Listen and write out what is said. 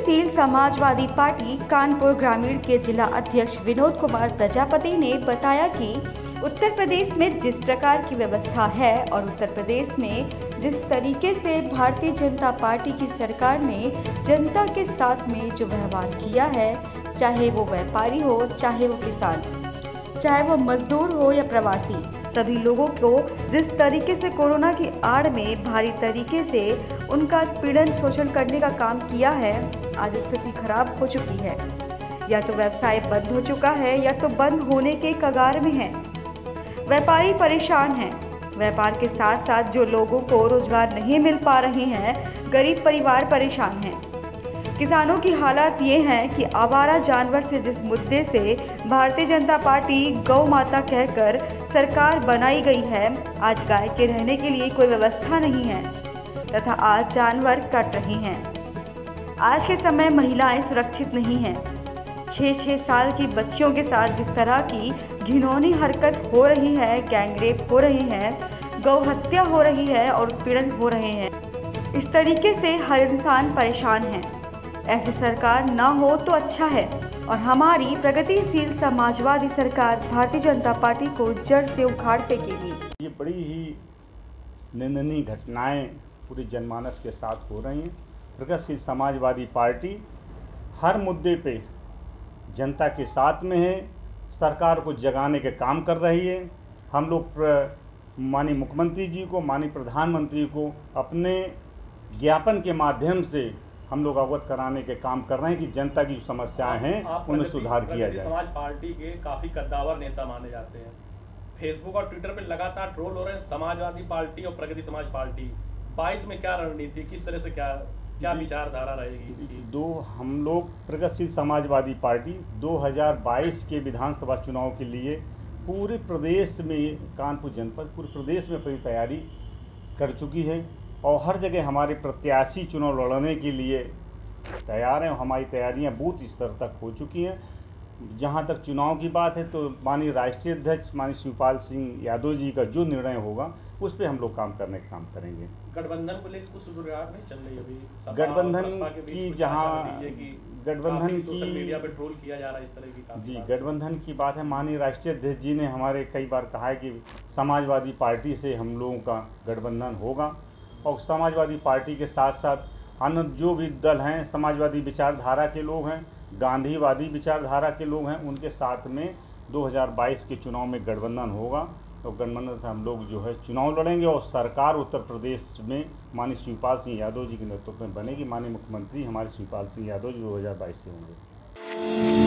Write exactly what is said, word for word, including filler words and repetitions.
प्रगतिशील समाजवादी पार्टी कानपुर ग्रामीण के जिला अध्यक्ष विनोद कुमार प्रजापति ने बताया कि उत्तर प्रदेश में जिस प्रकार की व्यवस्था है और उत्तर प्रदेश में जिस तरीके से भारतीय जनता पार्टी की सरकार ने जनता के साथ में जो व्यवहार किया है, चाहे वो व्यापारी हो, चाहे वो किसान, चाहे वो मजदूर हो या प्रवासी, सभी लोगों को जिस तरीके से कोरोना की आड़ में भारी तरीके से उनका पीड़न शोषण करने का काम किया है, आज स्थिति खराब हो चुकी है। या तो व्यवसाय बंद हो चुका है या तो बंद होने के कगार में है। व्यापारी परेशान हैं। व्यापार के साथ साथ जो लोगों को रोजगार नहीं मिल पा रहे हैं, गरीब परिवार परेशान हैं। किसानों की हालत ये है कि आवारा जानवर से जिस मुद्दे से भारतीय जनता पार्टी गौ माता कहकर सरकार बनाई गई है, आज गाय के रहने के लिए कोई व्यवस्था नहीं है तथा आज जानवर कट रहे हैं। आज के समय महिलाएं सुरक्षित नहीं हैं। छः छः साल की बच्चियों के साथ जिस तरह की घिनौनी हरकत हो रही है, गैंगरेप हो रहे हैं, गौ हत्या हो रही है और उत्पीड़न हो रहे हैं, इस तरीके से हर इंसान परेशान है। ऐसी सरकार ना हो तो अच्छा है और हमारी प्रगतिशील समाजवादी सरकार भारतीय जनता पार्टी को जड़ से उखाड़ फेंकेगी। ये बड़ी ही निंदनीय घटनाएं पूरे जनमानस के साथ हो रही हैं। प्रगतिशील समाजवादी पार्टी हर मुद्दे पे जनता के साथ में है, सरकार को जगाने के काम कर रही है। हम लोग माननीय मुख्यमंत्री जी को, माननीय प्रधानमंत्री को अपने ज्ञापन के माध्यम से हम लोग अवगत कराने के काम कर रहे हैं कि जनता की जो समस्याएं हैं उनमें सुधार किया जाए। समाज पार्टी के काफी कद्दावर नेता माने जाते हैं। फेसबुक और ट्विटर पर लगातार ट्रोल हो रहे हैं समाजवादी पार्टी और प्रगति समाज पार्टी। बाईस में क्या रणनीति, किस तरह से क्या क्या विचारधारा रहेगी? दो हम लोग प्रगतिशील समाजवादी पार्टी दो हज़ार बाईस के विधानसभा चुनाव के लिए पूरे प्रदेश में, कानपुर जनपद पूरे प्रदेश में अपनी तैयारी कर चुकी है और हर जगह हमारे प्रत्याशी चुनाव लड़ने के लिए तैयार हैं। हमारी तैयारियां बूथ स्तर तक हो चुकी हैं। जहां तक चुनाव की बात है तो माननीय राष्ट्रीय अध्यक्ष माननीय शिवपाल सिंह यादव जी का जो निर्णय होगा उस पर हम लोग काम करने का काम करेंगे। गठबंधन को लेकर कुछ सुराग नहीं चल रही अभी? गठबंधन की जहां गठबंधन की मीडिया पे ट्रोल किया जा रहा है इस तरह की जी गठबंधन की बात है। माननीय राष्ट्रीय अध्यक्ष जी ने हमारे कई बार कहा है कि समाजवादी पार्टी से हम लोगों का गठबंधन होगा और समाजवादी पार्टी के साथ साथ अन्य जो भी दल हैं, समाजवादी विचारधारा के लोग हैं, गांधीवादी विचारधारा के लोग हैं, उनके साथ में दो हज़ार बाईस के चुनाव में गठबंधन होगा और गठबंधन से हम लोग जो है चुनाव लड़ेंगे और सरकार उत्तर प्रदेश में माननीय शिवपाल सिंह यादव जी के नेतृत्व में बनेगी। माननीय मुख्यमंत्री हमारे शिवपाल सिंह यादव जी दो हज़ार बाईस के होंगे।